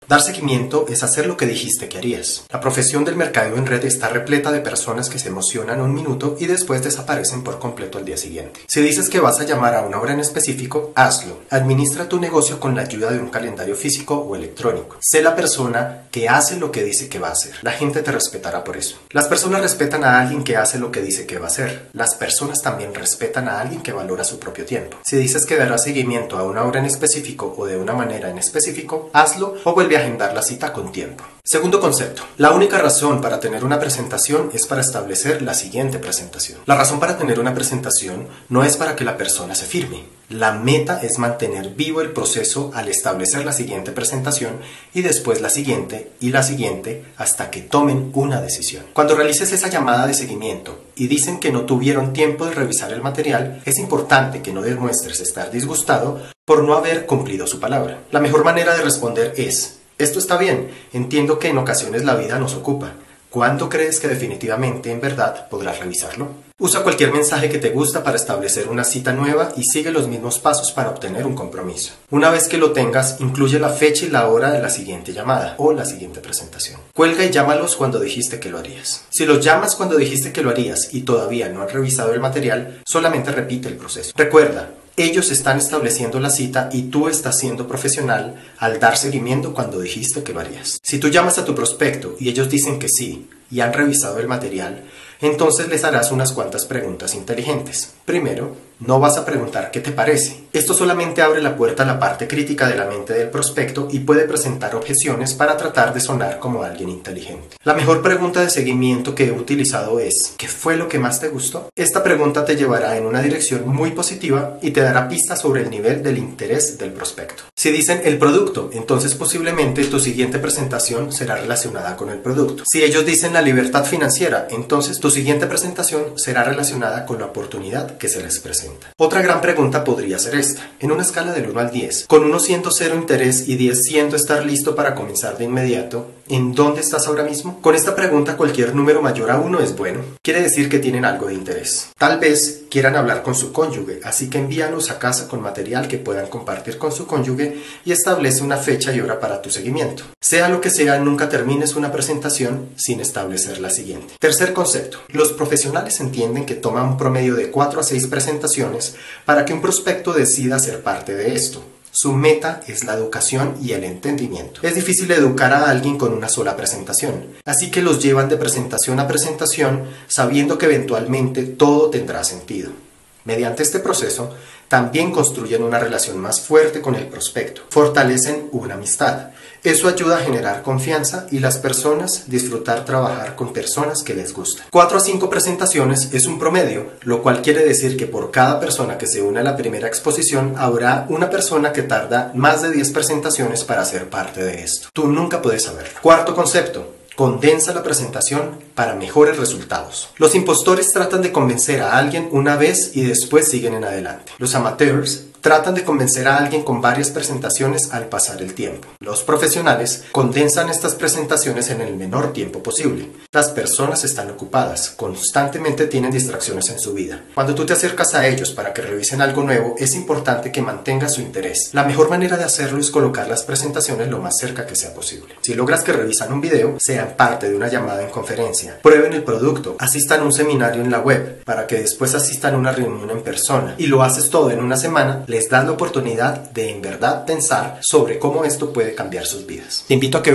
Dar seguimiento es hacer lo que dijiste que harías. La profesión del mercadeo en red está repleta de personas que se emocionan un minuto y después desaparecen por completo al día siguiente. Si dices que vas a llamar a una hora en específico, hazlo. Administra tu negocio con la ayuda de un calendario físico o electrónico. Sé la persona que hace lo que dice que va a hacer. La gente te respetará por eso. Las personas respetan a alguien que hace lo que dice que va a hacer. Las personas también respetan a alguien que valora su propio tiempo. Si dices que darás seguimiento a una hora en específico o de una manera en específico, hazlo o vuelve a agendar la cita con tiempo. Segundo concepto. La única razón para tener una presentación es para establecer la siguiente presentación. La razón para tener una presentación no es para que la persona se firme. La meta es mantener vivo el proceso al establecer la siguiente presentación y después la siguiente y la siguiente hasta que tomen una decisión. Cuando realices esa llamada de seguimiento y dicen que no tuvieron tiempo de revisar el material, es importante que no demuestres estar disgustado por no haber cumplido su palabra. La mejor manera de responder es: esto está bien, entiendo que en ocasiones la vida nos ocupa. ¿Cuándo crees que definitivamente, en verdad, podrás revisarlo? Usa cualquier mensaje que te gusta para establecer una cita nueva y sigue los mismos pasos para obtener un compromiso. Una vez que lo tengas, incluye la fecha y la hora de la siguiente llamada o la siguiente presentación. Cuelga y llámalos cuando dijiste que lo harías. Si los llamas cuando dijiste que lo harías y todavía no han revisado el material, solamente repite el proceso. Recuerda, ellos están estableciendo la cita y tú estás siendo profesional al dar seguimiento cuando dijiste que lo harías. Si tú llamas a tu prospecto y ellos dicen que sí y han revisado el material, entonces les harás unas cuantas preguntas inteligentes. Primero, no vas a preguntar qué te parece. Esto solamente abre la puerta a la parte crítica de la mente del prospecto y puede presentar objeciones para tratar de sonar como alguien inteligente. La mejor pregunta de seguimiento que he utilizado es: ¿qué fue lo que más te gustó? Esta pregunta te llevará en una dirección muy positiva y te dará pistas sobre el nivel del interés del prospecto. Si dicen el producto, entonces posiblemente tu siguiente presentación será relacionada con el producto. Si ellos dicen la libertad financiera, entonces tu siguiente presentación será relacionada con la oportunidad que se les presenta. Otra gran pregunta podría ser esta: en una escala del 1 al 10, con 1 siendo cero interés y 10 siendo estar listo para comenzar de inmediato, ¿en dónde estás ahora mismo? Con esta pregunta cualquier número mayor a 1 es bueno. Quiere decir que tienen algo de interés. Tal vez quieran hablar con su cónyuge, así que envíalos a casa con material que puedan compartir con su cónyuge y establece una fecha y hora para tu seguimiento. Sea lo que sea, nunca termines una presentación sin establecer la siguiente. Tercer concepto. Los profesionales entienden que toma un promedio de 4 a 6 presentaciones para que un prospecto decida ser parte de esto. Su meta es la educación y el entendimiento. Es difícil educar a alguien con una sola presentación, así que los llevan de presentación a presentación sabiendo que eventualmente todo tendrá sentido. Mediante este proceso, también construyen una relación más fuerte con el prospecto, fortalecen una amistad. Eso ayuda a generar confianza y las personas disfrutar trabajar con personas que les gusta. 4 a 5 presentaciones es un promedio, lo cual quiere decir que por cada persona que se une a la primera exposición habrá una persona que tarda más de 10 presentaciones para ser parte de esto. Tú nunca puedes saberlo. Cuarto concepto. Condensa la presentación para mejores resultados. Los impostores tratan de convencer a alguien una vez y después siguen en adelante. Los amateurs tratan de convencer a alguien con varias presentaciones al pasar el tiempo. Los profesionales condensan estas presentaciones en el menor tiempo posible. Las personas están ocupadas, constantemente tienen distracciones en su vida. Cuando tú te acercas a ellos para que revisen algo nuevo, es importante que mantengas su interés. La mejor manera de hacerlo es colocar las presentaciones lo más cerca que sea posible. Si logras que revisan un video, sean parte de una llamada en conferencia, prueben el producto, asistan a un seminario en la web, para que después asistan a una reunión en persona, y lo haces todo en una semana, les das la oportunidad de en verdad pensar sobre cómo esto puede cambiar sus vidas. Te invito a que